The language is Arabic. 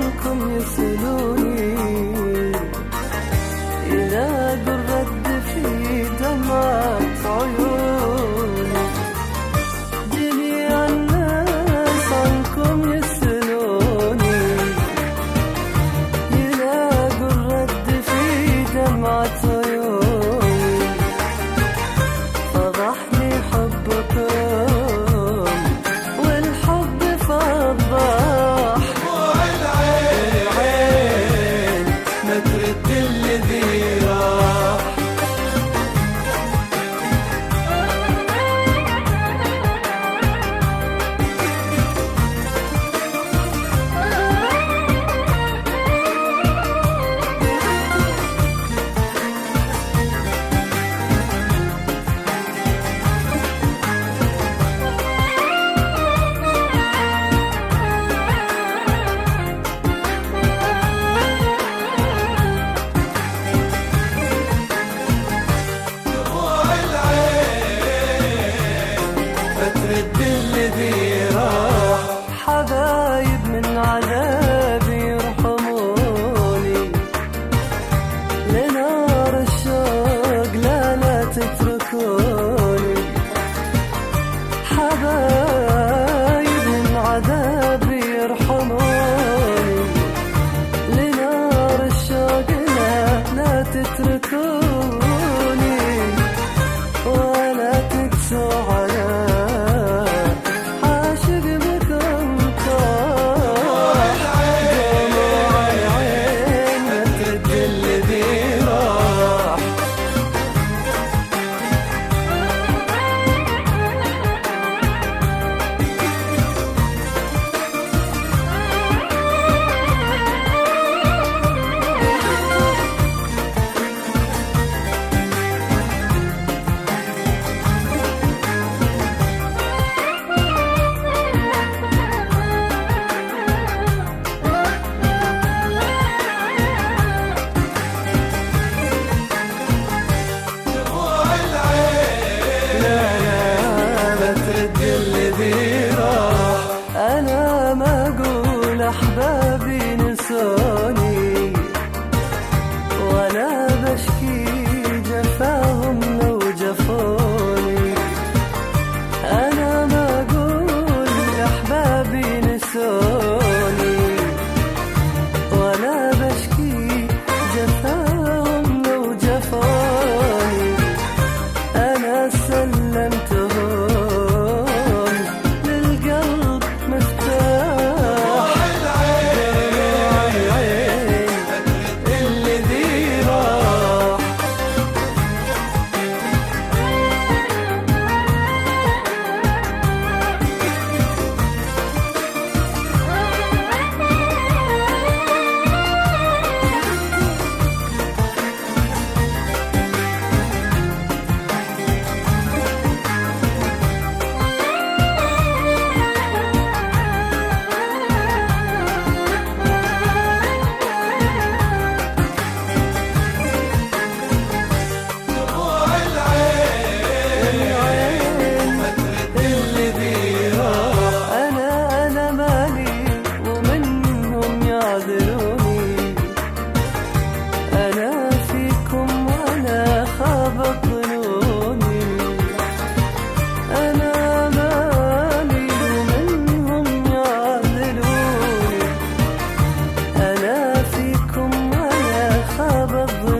عنكم يسألوني، يلاقوا الرد في دمعة عيوني. جميع الناس عنكم يسألوني، يلاقوا الرد في دمعة عيوني. فضحني حبكم والحب فضح، والعين ما ترد الذي راح. حبايب من عذابي يرحموني، لنار الشوق لا تتركوني. حبايب من عذابي يرحموني، لنار الشوق لا تتركوني. ولا تقسوا على أنا ما أقول أحبابي نسوني، ولا بشكي جفاهم لو جفوني. أنا ما أقول أحبابي نسوني، ولا بشكي جفاهم لو جفوني. أنا سلمتهم بض